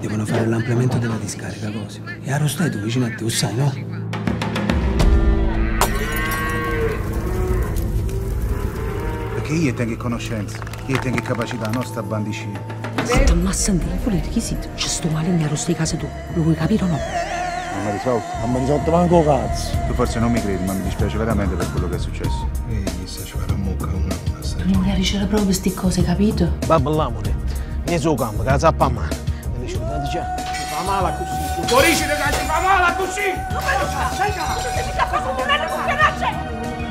Devono fare l'ampliamento della discarica, cose. E a Rostai tu vicino a te, lo sai, no? Perché io tengo conoscenza, io tengo capacità, non sta bandicina. Se torno a sentire pure i requisiti, ci sto male in arrosto di casa tu. Lo vuoi capire o no? Non mi risolto. Non mi risolto manco cazzo. Tu forse non mi credi, ma mi dispiace veramente per quello che è successo. Chissà, ci farà mucca una. Tu non mi ricevere proprio queste cose, capito? Babbo l'amore. Vieni su campo, che la zappa a mano. Mi dice, già. Ti fa male così. Tu fuorici, ragazzi, ti fa male così. Non me lo fa, sai già. Non mi sta facendo un anno con pianace.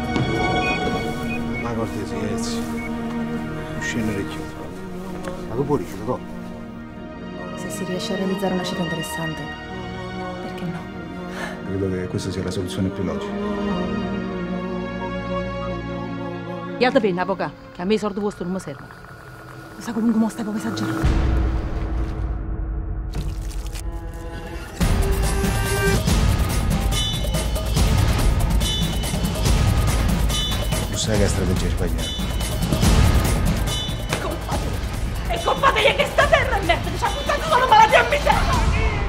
Ma cortesia, Ezio. Scendere chiuso. Ma tu fuorici, lo so. Se si riesce a realizzare una cifra interessante, perché no? Credo che questa sia la soluzione più logica. Iată bene, avvocato, che a me i soldi vostri non mi servono. Lo sa comunque mo stai proprio esagerando. Tu sai che è strategia sbagliata. È colpa tua! È colpa tua che sta terra è merda! Ci ha buttato solo malattia a miseria!